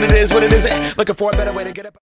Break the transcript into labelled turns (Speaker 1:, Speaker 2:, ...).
Speaker 1: it is, what it isn't. Looking for a better way to get up.